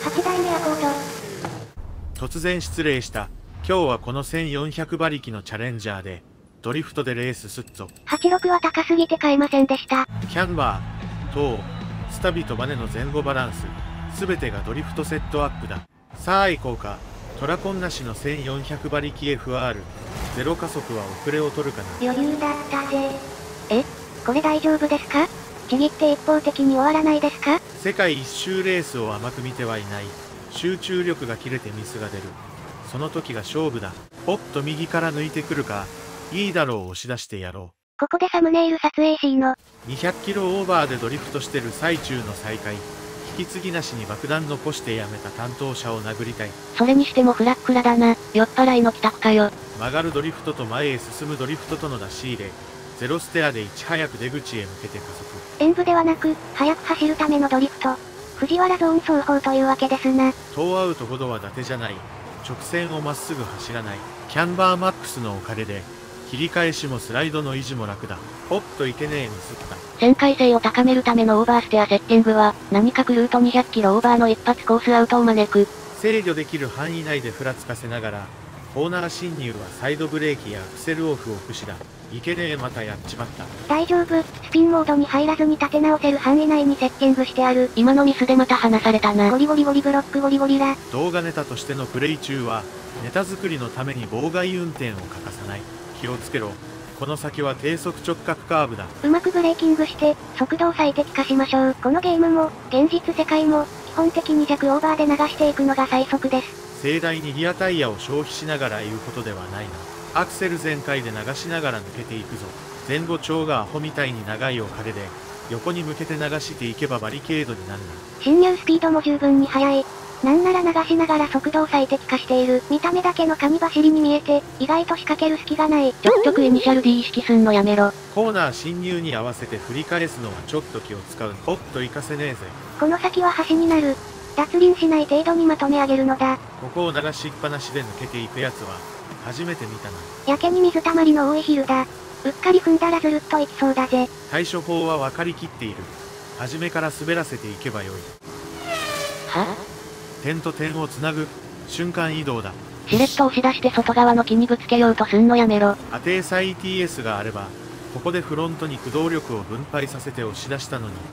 8代目アコード。突然失礼した。今日はこの1400馬力のチャレンジャーで、ドリフトでレースすっぞ。 86は高すぎて買えませんでした。 キャンバー、トー、スタビとバネの前後バランス、すべてがドリフトセットアップだ。さあ行こうか。トラコンなしの1400馬力 FR、ゼロ加速は遅れを取るかな。 余裕だったぜ。これ大丈夫ですか？ちぎって一方的に終わらないですか？ 世界一周レースを甘く見てはいない。集中力が切れてミスが出る。その時が勝負だ。おっと右から抜いてくるか。いいだろう押し出してやろう。 ここでサムネイル撮影 C の。 200キロオーバーでドリフトしてる最中の再開。引き継ぎなしに爆弾残してやめた担当者を殴りたい。 それにしてもフラッフラだな。酔っ払いの帰宅かよ。 曲がるドリフトと前へ進むドリフトとの出し入れ。ゼロステアでいち早く出口へ向けて加速。 演武ではなく、速く走るためのドリフト。藤原ゾーン走法というわけですな。 トーアウトほどは伊達じゃない。直線をまっすぐ走らない。キャンバーマックスのおかげで、切り返しもスライドの維持も楽だ。おっといけねえミスった。 旋回性を高めるためのオーバーステアセッティングは、何かクルート200キロオーバーの一発コースアウトを招く。 制御できる範囲内でふらつかせながら、コーナー進入はサイドブレーキやアクセルオフを駆使だ。いけねえまたやっちまった。 大丈夫、スピンモードに入らずに立て直せる範囲内にセッティングしてある。今のミスでまた離されたな。ゴリゴリゴリブロックゴリゴリラ。 動画ネタとしてのプレイ中は、ネタ作りのために妨害運転を欠かさない。気をつけろ。この先は低速直角カーブだ。 うまくブレーキングして、速度を最適化しましょう。このゲームも、現実世界も、基本的に弱オーバーで流していくのが最速です。 盛大にリアタイヤを消費しながら言うことではないな。アクセル全開で流しながら抜けていくぞ。前後長がアホみたいに長いおかげで、横に向けて流していけばバリケードになるな。 進入スピードも十分に速い。なんなら流しながら速度を最適化している。見た目だけの紙走りに見えて、意外と仕掛ける隙がない。ちょくちょくイニシャル D 意識すんのやめろ。 コーナー進入に合わせて振り返すのはちょっと気を使う。おっと行かせねえぜ。 この先は端になる。脱輪しない程度にまとめ上げるのだ。 ここを流しっぱなしで抜けていくやつは、初めて見たな。 やけに水たまりの多いヒルだ。うっかり踏んだらずるっといきそうだぜ。 対処法は分かりきっている。初めから滑らせていけばよい。 は？ 点と点をつなぐ、瞬間移動だ。 しれっと押し出して外側の木にぶつけようとすんのやめろ。 アテーサ ETS があれば、ここでフロントに駆動力を分配させて押し出したのに。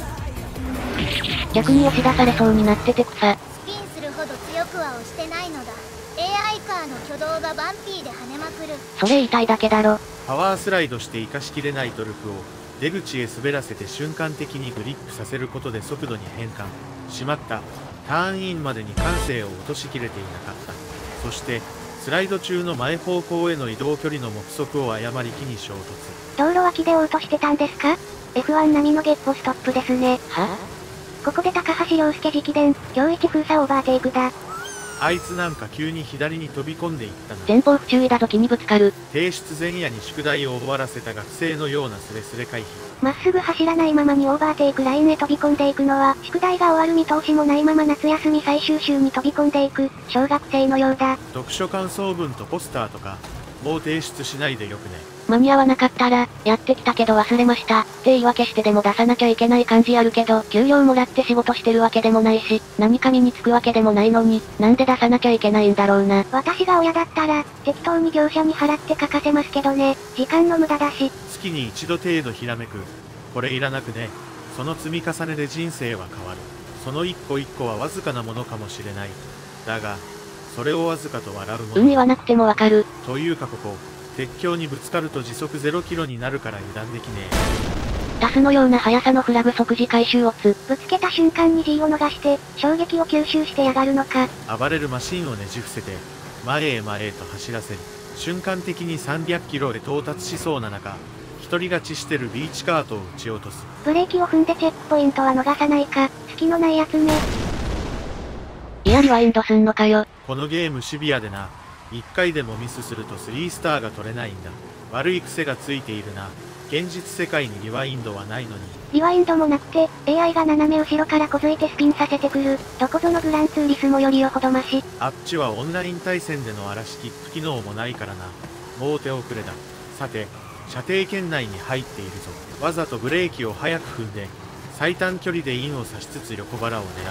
逆に押し出されそうになってて草。 スピンするほど強くは押してないのだ。AI カーの挙動がバンピーで跳ねまくる。 それ言いたいだけだろ。 パワースライドして生かしきれないトルクを出口へ滑らせて瞬間的にグリップさせることで速度に変換。しまった。ターンインまでに感性を落としきれていなかった。そしてスライド中の前方向への移動距離の目測を誤り木に衝突。 道路脇でオートしてたんですか？ F1 並みのゲッポストップですね。 は？ ここで高橋良介直伝、今日一封鎖オーバーテイクだ。 あいつなんか急に左に飛び込んでいったな。 前方不注意だと木にぶつかる。 提出前夜に宿題を終わらせた学生のようなスレスレ回避。 まっすぐ走らないままにオーバーテイクラインへ飛び込んでいくのは、宿題が終わる見通しもないまま夏休み最終週に飛び込んでいく、小学生のようだ。 読書感想文とポスターとか、もう提出しないでよくね。 間に合わなかったら、やってきたけど忘れました。って言い訳してでも出さなきゃいけない感じあるけど、給料もらって仕事してるわけでもないし、何か身につくわけでもないのに、なんで出さなきゃいけないんだろうな。私が親だったら、適当に業者に払って書かせますけどね。時間の無駄だし。 月に一度程度ひらめく。これいらなくね。その積み重ねで人生は変わる。その一個一個はわずかなものかもしれない。だが、それをわずかと笑うもの。 言わなくてもわかる。 というかここ、鉄橋にぶつかると時速0キロになるから油断できねえ。 タスのような速さのフラグ即時回収オツ。ぶつけた瞬間に G を逃して、衝撃を吸収してやがるのか。 暴れるマシンをねじ伏せて、前へ前へと走らせる。瞬間的に300キロへ到達しそうな中、一人勝ちしてるビーチカートを撃ち落とす。 ブレーキを踏んでチェックポイントは逃さないか。隙のないやつめ。いやリワインドすんのかよ。 このゲームシビアでな。1回でもミスすると3スターが取れないんだ。悪い癖がついているな。現実世界にリワインドはないのに。 リワインドもなくて、AI が斜め後ろからこづいてスピンさせてくる。どこぞのグランツーリスモよりよほどマシ。 あっちはオンライン対戦での嵐キック機能もないからな。もう手遅れだ。さて、射程圏内に入っているぞ。わざとブレーキを早く踏んで、最短距離でインを刺しつつ横腹を狙う。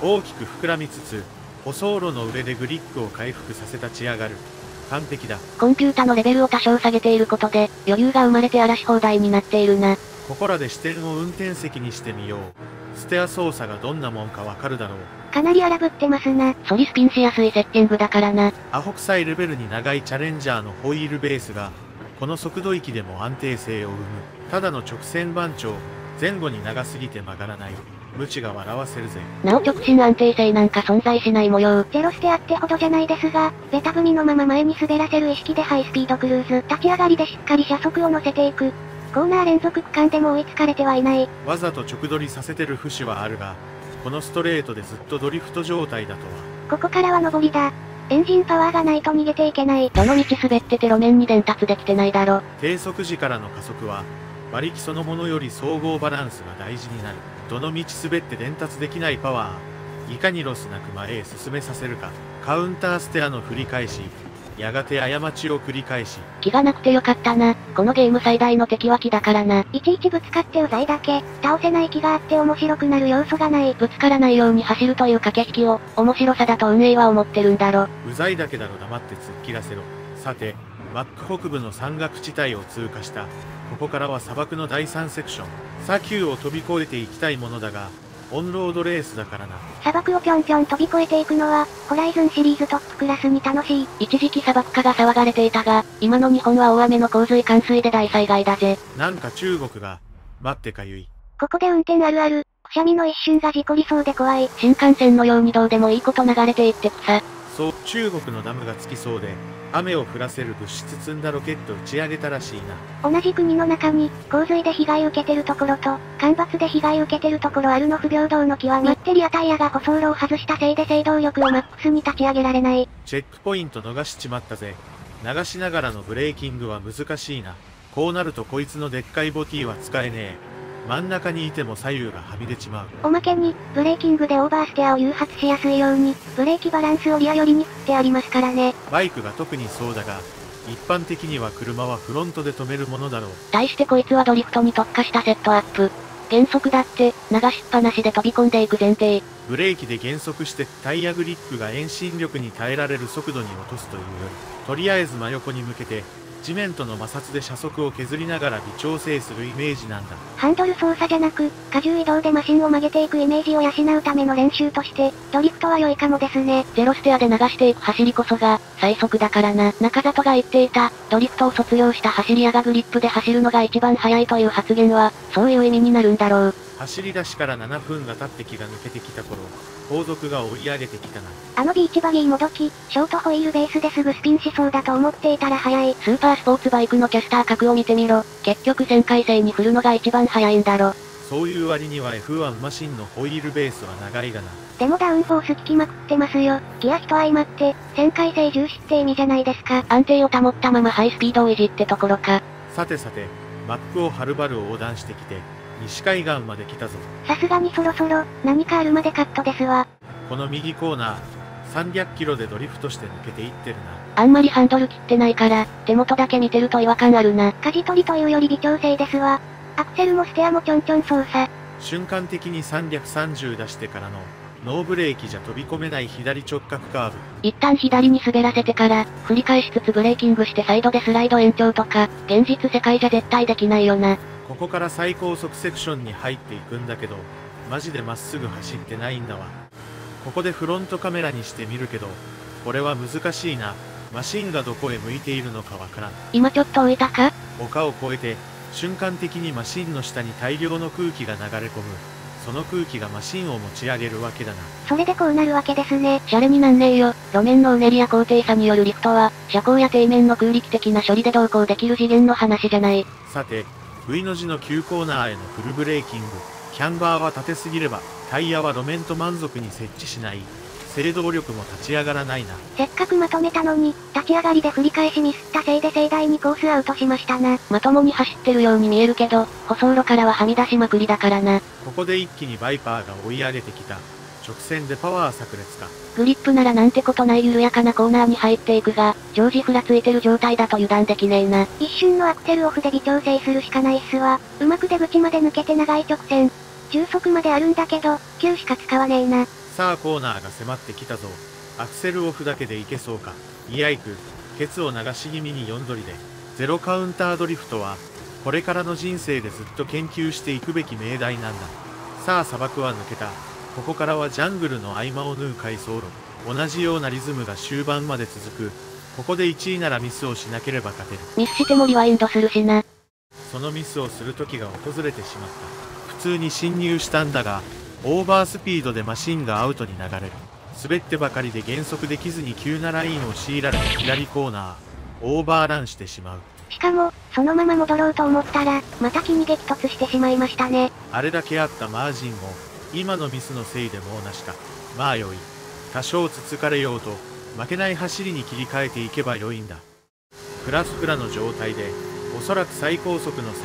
大きく膨らみつつ、舗装路の上でグリックを回復させ立ち上がる。完璧だ。 コンピュータのレベルを多少下げていることで、余裕が生まれて荒らし放題になっているな。 ここらで視点を運転席にしてみよう。ステア操作がどんなもんかわかるだろう。 かなり荒ぶってますな。 ソリスピンしやすいセッティングだからな。 アホ臭いレベルに長いチャレンジャーのホイールベースが、この速度域でも安定性を生む。ただの直線番長、前後に長すぎて曲がらない。無知が笑わせるぜ。 なお直進安定性なんか存在しない模様。 ゼロステアってほどじゃないですが、ベタ踏みのまま前に滑らせる意識でハイスピードクルーズ。立ち上がりでしっかり車速を乗せていく。コーナー連続区間でも追いつかれてはいない。 わざと直撮りさせてる節はあるが、このストレートでずっとドリフト状態だとは。 ここからは上りだ。エンジンパワーがないと逃げていけない。 どの道滑ってて路面に伝達できてないだろ。 低速時からの加速は、馬力そのものより総合バランスが大事になる。どの道滑って伝達できないパワー、いかにロスなく前へ進めさせるか。カウンターステアの振り返し、やがて過ちを繰り返し。 気がなくてよかったな。このゲーム最大の敵は気だからな。 いちいちぶつかってうざいだけ。倒せない気があって面白くなる要素がない。 ぶつからないように走るという駆け引きを、面白さだと運営は思ってるんだろ。 うざいだけだろ、黙って突っ切らせろ。さて、マック北部の山岳地帯を通過した。ここからは砂漠の第3セクション。砂丘を飛び越えていきたいものだが、オンロードレースだからな。 砂漠をぴょんぴょん飛び越えていくのは、ホライズンシリーズトップクラスに楽しい。 一時期砂漠化が騒がれていたが、今の日本は大雨の洪水冠水で大災害だぜ。 なんか中国が、待ってかゆい。 ここで運転あるある、くしゃみの一瞬が事故りそうで怖い。 新幹線のようにどうでもいいこと流れていってくさ。 そう、中国のダムがつきそうで、雨を降らせる物質積んだロケット打ち上げたらしいな。 同じ国の中に、洪水で被害受けてるところと、干ばつで被害受けてるところあるの不平等の極み。バッテリアタイヤが舗装路を外したせいで制動力をマックスに立ち上げられない。 チェックポイント逃しちまったぜ。流しながらのブレーキングは難しいな。こうなるとこいつのでっかいボティは使えねえ。真ん中にいても左右がはみ出ちまう。 おまけに、ブレーキングでオーバーステアを誘発しやすいように、ブレーキバランスをリア寄りに振ってありますからね。 バイクが特にそうだが、一般的には車はフロントで止めるものだろう。 対してこいつはドリフトに特化したセットアップ。減速だって、流しっぱなしで飛び込んでいく前提。 ブレーキで減速してタイヤグリップが遠心力に耐えられる速度に落とすというより、とりあえず真横に向けて、地面との摩擦で車速を削りながら微調整するイメージなんだ。 ハンドル操作じゃなく、荷重移動でマシンを曲げていくイメージを養うための練習として、ドリフトは良いかもですね。 ゼロステアで流していく走りこそが、最速だからな。中里が言っていた、ドリフトを卒業した走り屋がグリップで走るのが一番速いという発言は、そういう意味になるんだろう。 走り出しから7分が経って気が抜けてきた頃、後続が追い上げてきたな。 あのビーチバギーもどき、ショートホイールベースですぐスピンしそうだと思っていたら早い。 スーパースポーツバイクのキャスター角を見てみろ。結局旋回性に振るのが一番速いんだろ。 そういう割には F1 マシンのホイールベースは長いがな。 でもダウンフォース効きまくってますよ。ギア比と相まって、旋回性重視って意味じゃないですか。 安定を保ったままハイスピードを維持ってところか。 さてさて、マックをはるばる横断してきて、西海岸まで来たぞ。 さすがにそろそろ、何かあるまでカットですわ。 この右コーナー、300キロでドリフトして抜けていってるな。 あんまりハンドル切ってないから、手元だけ見てると違和感あるな。 舵取りというより微調整ですわ。アクセルもステアもちょんちょん操作。 瞬間的に330出してからの、ノーブレーキじゃ飛び込めない左直角カーブ。 一旦左に滑らせてから、振り返しつつブレーキングしてサイドでスライド延長とか、現実世界じゃ絶対できないよな。 ここから最高速セクションに入っていくんだけど、マジでまっすぐ走ってないんだわ。ここでフロントカメラにしてみるけど、これは難しいな。マシンがどこへ向いているのかわからん。 今ちょっと浮いたか？ 丘を越えて、瞬間的にマシンの下に大量の空気が流れ込む。その空気がマシンを持ち上げるわけだな。 それでこうなるわけですね。 シャレになんねえよ。路面のうねりや高低差によるリフトは、車高や底面の空力的な処理で同行できる次元の話じゃない。 さて、V の字の急コーナーへのフルブレーキング。キャンバーは縦すぎれば、タイヤは路面と満足に設置しない。制動力も立ち上がらないな。 せっかくまとめたのに、立ち上がりで振り返しミスったせいで盛大にコースアウトしましたな。 まともに走ってるように見えるけど、舗装路からははみ出しまくりだからな。 ここで一気にバイパーが追い上げてきた。直線でパワー炸裂か。 グリップならなんてことない緩やかなコーナーに入っていくが、常時ふらついてる状態だと油断できねえな。 一瞬のアクセルオフで微調整するしかないっすわ。うまく出口まで抜けて長い直線。重速まであるんだけど、急しか使わねえな。 さあコーナーが迫ってきたぞ。アクセルオフだけでいけそうか。イヤイク、ケツを流し気味に4取りで。ゼロカウンタードリフトは、これからの人生でずっと研究していくべき命題なんだ。さあ砂漠は抜けた。ここからはジャングルの合間を縫う回走路。同じようなリズムが終盤まで続く。ここで1位ならミスをしなければ勝てる。 ミスしてもリワインドするしな。 そのミスをする時が訪れてしまった。普通に進入したんだが、オーバースピードでマシンがアウトに流れる。滑ってばかりで減速できずに急なラインを強いられた左コーナー。オーバーランしてしまう。 しかも、そのまま戻ろうと思ったら、また木に激突してしまいましたね。 あれだけあったマージンも、今のミスのせいでもうなしか。まあよい。多少つつかれようと、負けない走りに切り替えていけばよいんだ。フラフラの状態で、おそらく最高速の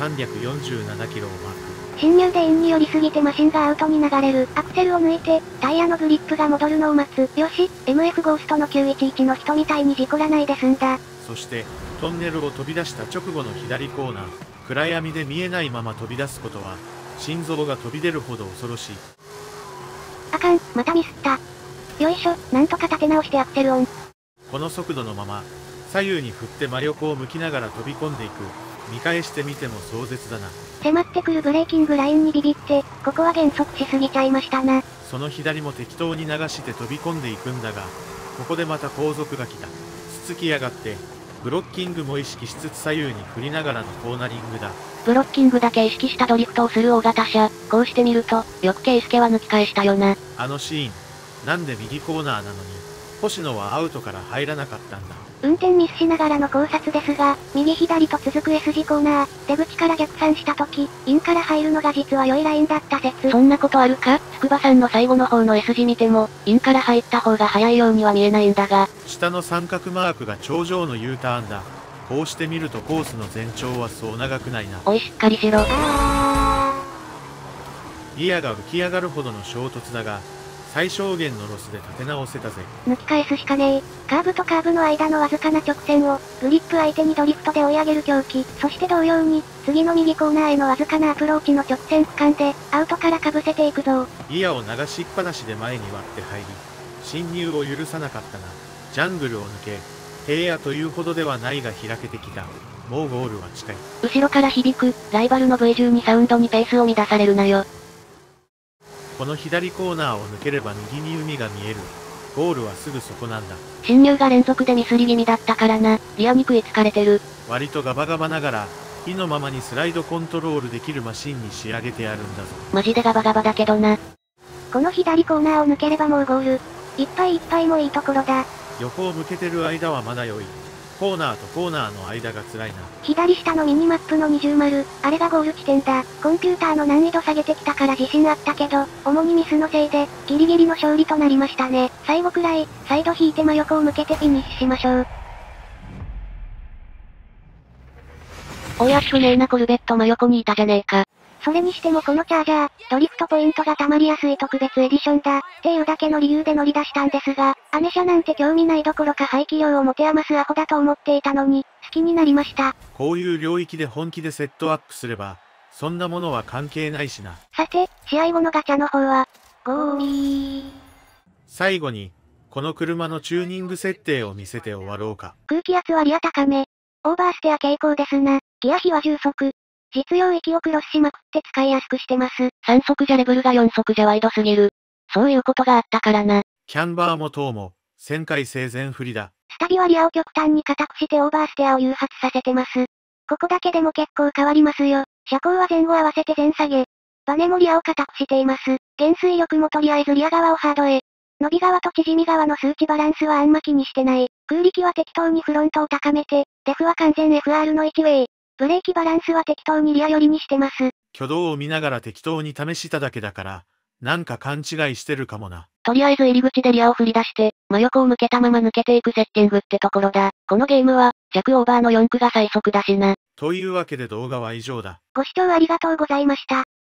347キロをマーク。 進入でインに寄りすぎてマシンがアウトに流れる。アクセルを抜いて、タイヤのグリップが戻るのを待つ。よし、MF ゴーストの911の人みたいに事故らないで済んだ。 そして、トンネルを飛び出した直後の左コーナー。暗闇で見えないまま飛び出すことは、心臓が飛び出るほど恐ろしい。 あかん、またミスった。よいしょ、なんとか立て直してアクセルオン。 この速度のまま、左右に振って真横を向きながら飛び込んでいく。見返してみても壮絶だな。 迫ってくるブレーキングラインにビビって、ここは減速しすぎちゃいましたな。 その左も適当に流して飛び込んでいくんだが、ここでまた後続が来た。つつきやがって、ブロッキングも意識しつつ左右に振りながらのコーナリングだ。 ブロッキングだけ意識したドリフトをする大型車。こうしてみると、よくケイスケは抜き返したよな。 あのシーン、なんで右コーナーなのに、星野はアウトから入らなかったんだ。 運転ミスしながらの考察ですが、右左と続く S 字コーナー、出口から逆算した時、インから入るのが実は良いラインだった説。 そんなことあるか？筑波山の最後の方の S 字見ても、インから入った方が早いようには見えないんだが。 下の三角マークが頂上の U ターンだ。こうして見るとコースの全長はそう長くないな。 おいしっかりしろ。 ギアが浮き上がるほどの衝突だが、最小限のロスで立て直せたぜ。 抜き返すしかねえ。カーブとカーブの間のわずかな直線を、グリップ相手にドリフトで追い上げる狂気。そして同様に、次の右コーナーへのわずかなアプローチの直線区間で、アウトからかぶせていくぞ。 ギアを流しっぱなしで前に割って入り、進入を許さなかったが、ジャングルを抜け、平野というほどではないが開けてきた。もうゴールは近い。 後ろから響く、ライバルの V12 サウンドにペースを乱されるなよ。 この左コーナーを抜ければ右に海が見える。ゴールはすぐそこなんだ。 進入が連続でミスり気味だったからな。リアに食いつかれてる。 割とガバガバながら、意のままにスライドコントロールできるマシンに仕上げてやるんだぞ。 マジでガバガバだけどな。 この左コーナーを抜ければもうゴール。いっぱいいっぱいもいいところだ。 横を向けてる間はまだ良い。コーナーとコーナーの間が辛いな。 左下のミニマップの20丸、あれがゴール地点だ。コンピューターの難易度下げてきたから自信あったけど、主にミスのせいで、ギリギリの勝利となりましたね。最後くらい、サイド引いて真横を向けてフィニッシュしましょう。 おや不明なコルベット真横にいたじゃねえか。 それにしてもこのチャージャー、ドリフトポイントが溜まりやすい特別エディションだ、っていうだけの理由で乗り出したんですが、アネ車なんて興味ないどころか排気量を持て余すアホだと思っていたのに、好きになりました。 こういう領域で本気でセットアップすれば、そんなものは関係ないしな。 さて、試合後のガチャの方は、ゴーリー。 最後に、この車のチューニング設定を見せて終わろうか。 空気圧はリア高め。オーバーステア傾向ですな。ギア比は10速。実用域をクロスしまくって使いやすくしてます。 3速じゃレベルが4速じゃワイドすぎる。そういうことがあったからな。 キャンバーも等も、旋回性全振りだ。 スタビはリアを極端に硬くしてオーバーステアを誘発させてます。ここだけでも結構変わりますよ。車高は前後合わせて全下げ。バネもリアを硬くしています。減衰力もとりあえずリア側をハードへ。伸び側と縮み側の数値バランスはあんま気にしてない。空力は適当にフロントを高めて、デフは完全 FR の1ウェイ。ブレーキバランスは適当にリア寄りにしてます。 挙動を見ながら適当に試しただけだから、なんか勘違いしてるかもな。 とりあえず入り口でリアを振り出して、真横を向けたまま抜けていくセッティングってところだ。このゲームは、弱オーバーの4区が最速だしな。 というわけで動画は以上だ。 ご視聴ありがとうございました。